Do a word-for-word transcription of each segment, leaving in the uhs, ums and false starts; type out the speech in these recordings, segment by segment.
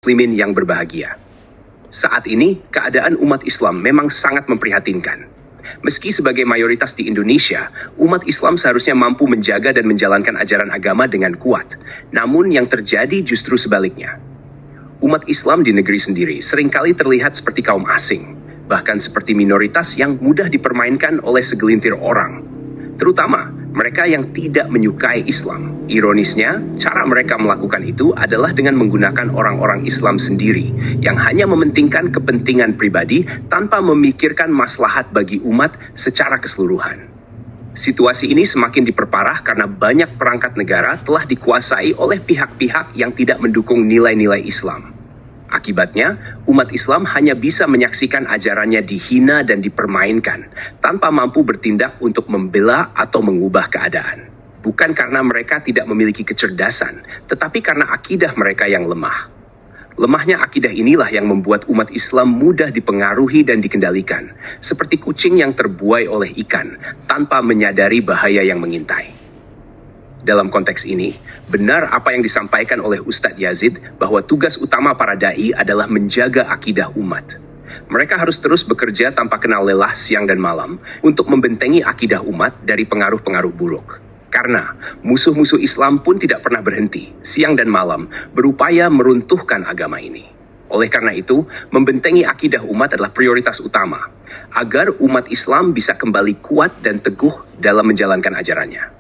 muslimin yang berbahagia. Saat ini, keadaan umat Islam memang sangat memprihatinkan. Meski sebagai mayoritas di Indonesia, umat Islam seharusnya mampu menjaga dan menjalankan ajaran agama dengan kuat. Namun yang terjadi justru sebaliknya. Umat Islam di negeri sendiri seringkali terlihat seperti kaum asing, bahkan seperti minoritas yang mudah dipermainkan oleh segelintir orang, terutama mereka yang tidak menyukai Islam. Ironisnya, cara mereka melakukan itu adalah dengan menggunakan orang-orang Islam sendiri yang hanya mementingkan kepentingan pribadi tanpa memikirkan maslahat bagi umat secara keseluruhan. Situasi ini semakin diperparah karena banyak perangkat negara telah dikuasai oleh pihak-pihak yang tidak mendukung nilai-nilai Islam. Akibatnya, umat Islam hanya bisa menyaksikan ajarannya dihina dan dipermainkan, tanpa mampu bertindak untuk membela atau mengubah keadaan. Bukan karena mereka tidak memiliki kecerdasan, tetapi karena akidah mereka yang lemah. Lemahnya akidah inilah yang membuat umat Islam mudah dipengaruhi dan dikendalikan, seperti kucing yang terbuai oleh ikan, tanpa menyadari bahaya yang mengintai. Dalam konteks ini, benar apa yang disampaikan oleh Ustadz Yazid bahwa tugas utama para da'i adalah menjaga akidah umat. Mereka harus terus bekerja tanpa kenal lelah siang dan malam untuk membentengi akidah umat dari pengaruh-pengaruh buruk. Karena musuh-musuh Islam pun tidak pernah berhenti, siang dan malam, berupaya meruntuhkan agama ini. Oleh karena itu, membentengi akidah umat adalah prioritas utama, agar umat Islam bisa kembali kuat dan teguh dalam menjalankan ajarannya.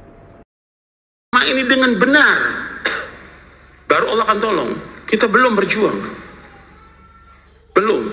Ini dengan benar, baru Allah akan tolong. Kita belum berjuang, belum.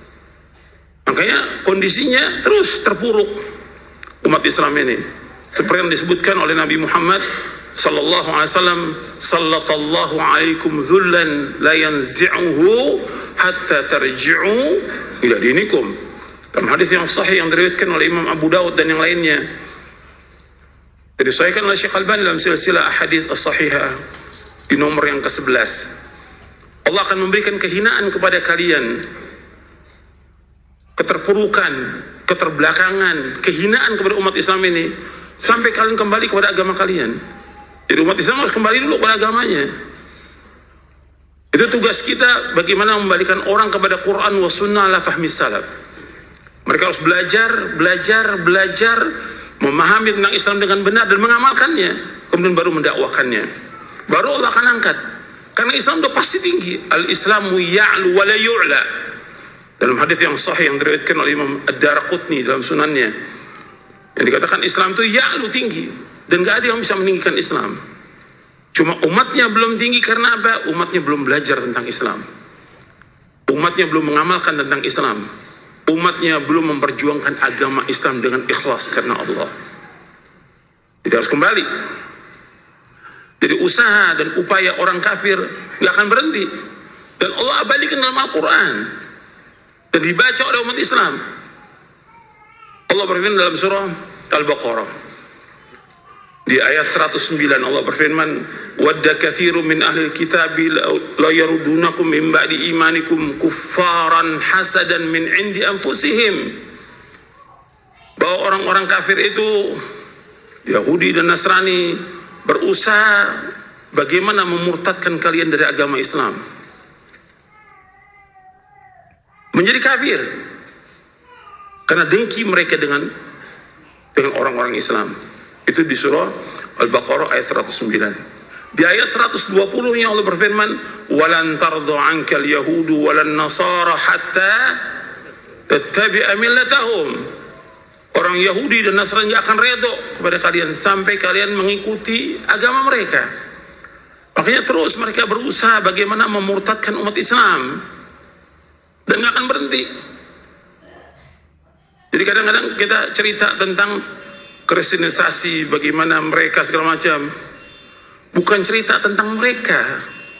Makanya kondisinya terus terpuruk umat Islam ini, seperti yang disebutkan oleh Nabi Muhammad sallallahu alaihi wasallam, sallallahu alaikum dzullan la yanzi'uhu hatta tarji'u ila dinikum. Dalam hadis yang sahih yang diriwayatkan oleh Imam Abu Daud dan yang lainnya, disahihkan oleh Syekh Albani dalam silsilah ahadits as-sahihah di nomor yang ke sebelas. Allah akan memberikan kehinaan kepada kalian, keterpurukan, keterbelakangan, kehinaan kepada umat Islam ini sampai kalian kembali kepada agama kalian. Jadi umat Islam harus kembali dulu kepada agamanya. Itu tugas kita, bagaimana membalikan orang kepada Quran wa sunnah ala fahmi salaf. Mereka harus belajar, belajar, belajar memahami tentang Islam dengan benar dan mengamalkannya, kemudian baru mendakwahkannya. Baru Allah akan angkat. Karena Islam sudah pasti tinggi. Al-Islamu ya'lu wa la yu'la. Dalam hadis yang sahih yang diriwayatkan oleh Imam Ad-Darqutni dalam sunannya, yang dikatakan Islam itu ya'lu, tinggi, dan gak ada yang bisa meninggikan Islam. Cuma umatnya belum tinggi karena apa? Umatnya belum belajar tentang Islam. Umatnya belum mengamalkan tentang Islam. Umatnya belum memperjuangkan agama Islam dengan ikhlas karena Allah. Jadi harus kembali. Jadi usaha dan upaya orang kafir nggak akan berhenti. Dan Allah abadikan dalam Al-Quran dan dibaca oleh umat Islam. Allah berfirman dalam surah Al-Baqarah di ayat seratus sembilan, Allah berfirman, wadda katsirun min ahli alkitabi la yarudunakum min ba'di imanikum kuffaran hasadan min indi anfusihim. Bahwa orang-orang kafir itu, Yahudi dan Nasrani, berusaha bagaimana memurtadkan kalian dari agama Islam, menjadi kafir karena dengki mereka dengan dengan orang-orang Islam. Itu di surah Al-Baqarah ayat seratus sembilan. Di ayat seratus dua puluh nya Allah berfirman, walan tardu ankal yahudu walan nasara hatta tattabi'a millatahum. Orang Yahudi dan Nasrani akan redho kepada kalian sampai kalian mengikuti agama mereka. Makanya terus mereka berusaha bagaimana memurtadkan umat Islam dan nggak akan berhenti. Jadi kadang-kadang kita cerita tentang kristenisasi, bagaimana mereka segala macam, bukan cerita tentang mereka.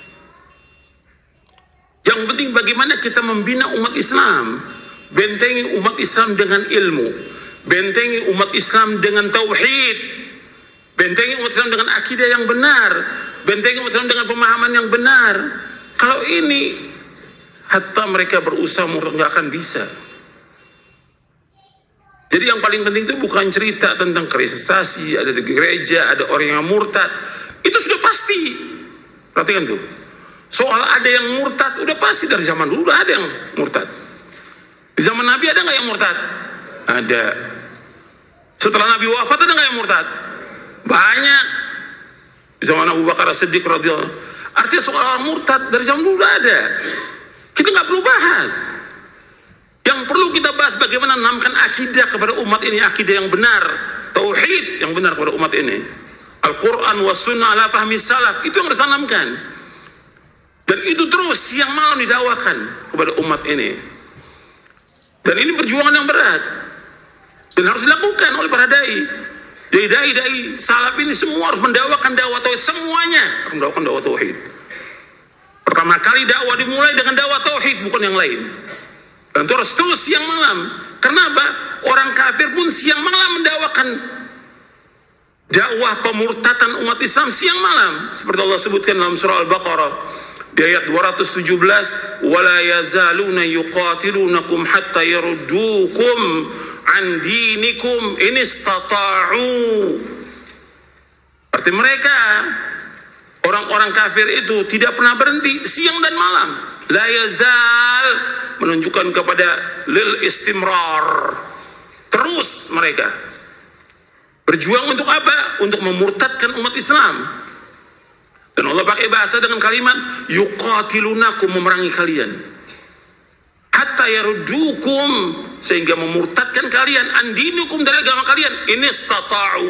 Yang penting bagaimana kita membina umat Islam, bentengi umat Islam dengan ilmu, bentengi umat Islam dengan tauhid, bentengi umat Islam dengan akidah yang benar, bentengi umat Islam dengan pemahaman yang benar. Kalau ini hatta mereka berusaha nggak akan bisa. Jadi yang paling penting itu bukan cerita tentang kristenisasi, ada di gereja, ada orang yang murtad. Itu sudah pasti. Perhatikan tuh. Soal ada yang murtad, udah pasti dari zaman dulu udah ada yang murtad. Di zaman Nabi ada nggak yang murtad? Ada. Setelah Nabi wafat ada nggak yang murtad? Banyak. Di zaman Abu Bakar As-Siddiq radhiyallahu. Artinya soal murtad dari zaman dulu udah ada. Kita nggak perlu bahas. Yang perlu kita bahas bagaimana menanamkan akidah kepada umat ini, akidah yang benar, tauhid yang benar kepada umat ini. Al-Quran wa sunnah ala fahmi salaf, itu yang harus ditanamkan. Dan itu terus siang malam didakwakan kepada umat ini. Dan ini perjuangan yang berat. Dan harus dilakukan oleh para dai. Jadi dai-dai salaf ini semua harus mendakwakan dakwah tauhid, semuanya harus mendakwakan dakwah tauhid. Pertama kali dakwah dimulai dengan dakwah tauhid, bukan yang lain. Dan terus terus siang malam. Kenapa? Orang kafir pun siang malam mendakwakan dakwah pemurtatan umat Islam siang malam. Seperti Allah sebutkan dalam surah Al-Baqarah di ayat dua ratus tujuh belas, "Wala yazaluna yuqatilunakum hatta yaruddukum an dinikum in istata'u." Arti mereka, orang-orang kafir itu tidak pernah berhenti siang dan malam. La yazal menunjukkan kepada lil istimrar. Terus mereka berjuang untuk apa? Untuk memurtadkan umat Islam. Dan Allah pakai bahasa dengan kalimat yuqatilunakum, memerangi kalian. Hatta yaruddukum, sehingga memurtadkan kalian, andinikum, dari agama kalian, ini istata'u,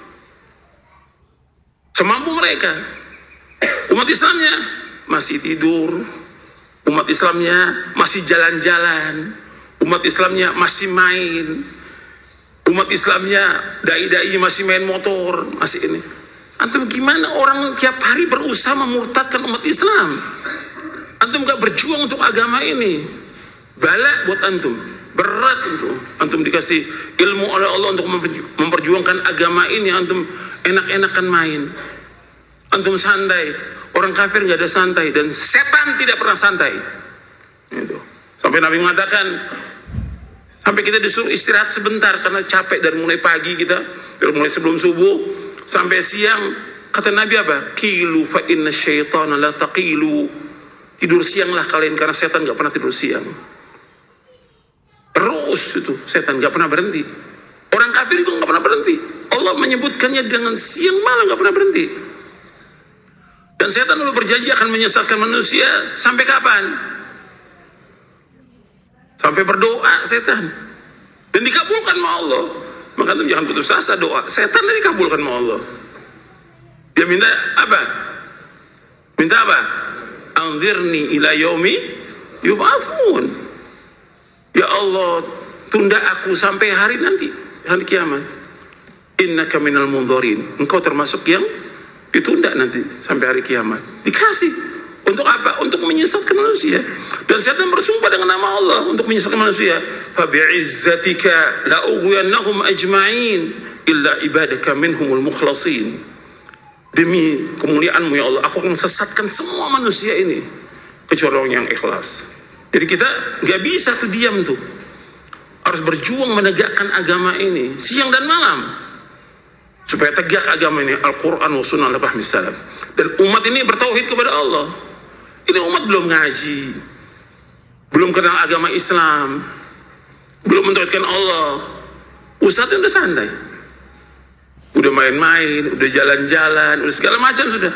semampu mereka. Umat Islamnya masih tidur, umat Islamnya masih jalan-jalan, umat Islamnya masih main, umat Islamnya dai-dai masih main motor, masih ini. Antum gimana orang tiap hari berusaha memurtadkan umat Islam? Antum gak berjuang untuk agama ini? Bala buat antum, berat untuk antum dikasih ilmu oleh Allah untuk memperjuangkan agama ini. Antum enak-enakan main, antum santai. Orang kafir gak ada santai, dan setan tidak pernah santai. Itu. Sampai Nabi mengatakan, sampai kita disuruh istirahat sebentar karena capek dari mulai pagi kita, dari mulai sebelum subuh sampai siang. Kata Nabi apa? Kilu fa inna syaitana la taqilu. Tidur sianglah kalian, karena setan gak pernah tidur siang. Terus itu setan gak pernah berhenti. Orang kafir juga gak pernah berhenti. Allah menyebutkannya dengan siang malam gak pernah berhenti. Dan setan dulu berjanji akan menyesatkan manusia sampai kapan? Sampai berdoa setan, dan dikabulkan sama Allah. Maka itu jangan putus asa doa. Setan ini dikabulkan sama Allah. Dia minta apa? Minta apa? Anzirni ila yaumi yub'atsun. Ya Allah, tunda aku sampai hari nanti, hari kiamat. Innaka minal mundzirin. Engkau termasuk yang ditunda nanti sampai hari kiamat. Dikasih. Untuk apa? Untuk menyesatkan manusia. Dan setan bersumpah dengan nama Allah untuk menyesatkan manusia. Fa bi'izzatika la ughwiyannahum ajma'in illa ibadaka minhumul mukhlasin. Demi kemuliaanmu ya Allah, aku akan sesatkan semua manusia ini kecuali orang yang ikhlas. Jadi kita nggak bisa tuh diam tuh. Harus berjuang menegakkan agama ini siang dan malam supaya tegak agama ini, Al-Quran wa sunnah ala fahmi salaf. Dan umat ini bertauhid kepada Allah. Ini umat belum ngaji, belum kenal agama Islam, belum mentauhidkan Allah. Ustadznya udah santai, udah main-main, udah jalan-jalan, udah segala macam sudah.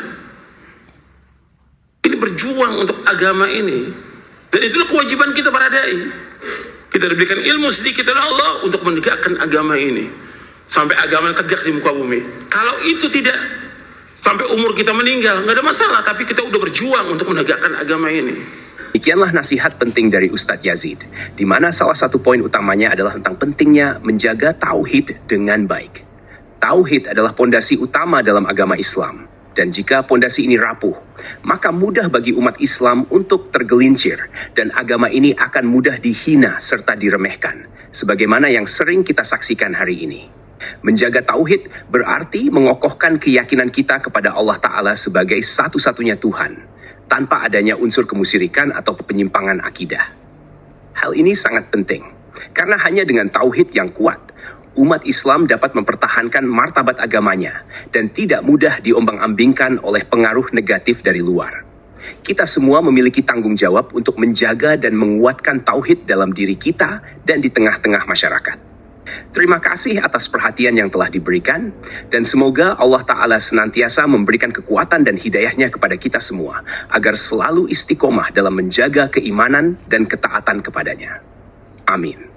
Ini berjuang untuk agama ini. Dan itulah kewajiban kita para dai. Kita diberikan ilmu sedikit oleh Allah untuk menegakkan agama ini sampai agama tegak di muka bumi. Kalau itu tidak, sampai umur kita meninggal, nggak ada masalah. Tapi kita udah berjuang untuk menegakkan agama ini. Demikianlah nasihat penting dari Ustadz Yazid, di mana salah satu poin utamanya adalah tentang pentingnya menjaga tauhid dengan baik. Tauhid adalah pondasi utama dalam agama Islam. Dan jika pondasi ini rapuh, maka mudah bagi umat Islam untuk tergelincir, dan agama ini akan mudah dihina serta diremehkan, sebagaimana yang sering kita saksikan hari ini. Menjaga tauhid berarti mengokohkan keyakinan kita kepada Allah Ta'ala sebagai satu-satunya Tuhan, tanpa adanya unsur kemusyrikan atau penyimpangan akidah. Hal ini sangat penting, karena hanya dengan tauhid yang kuat, umat Islam dapat mempertahankan martabat agamanya dan tidak mudah diombang-ambingkan oleh pengaruh negatif dari luar. Kita semua memiliki tanggung jawab untuk menjaga dan menguatkan tauhid dalam diri kita dan di tengah-tengah masyarakat. Terima kasih atas perhatian yang telah diberikan, dan semoga Allah Ta'ala senantiasa memberikan kekuatan dan hidayahnya kepada kita semua, agar selalu istiqomah dalam menjaga keimanan dan ketaatan kepadanya. Amin.